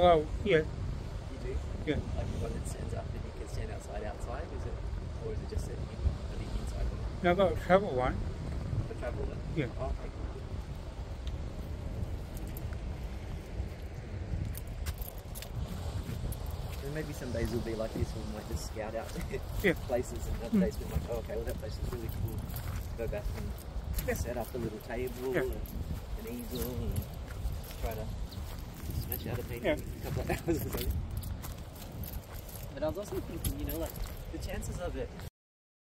well, yeah. You do? Yeah. Like one that stands up and you can stand outside, is it? Or is it just on the inside one? No, I've got a travel one. The travel one? Yeah. Oh, okay, cool. And maybe some days will be like this, we might just scout out places, and other days we're like, oh, okay, well that place is really cool. Go back and set up a little table and an easel and try to smash out a painting in a couple of hours or something. But I was also thinking, you know, like the chances of it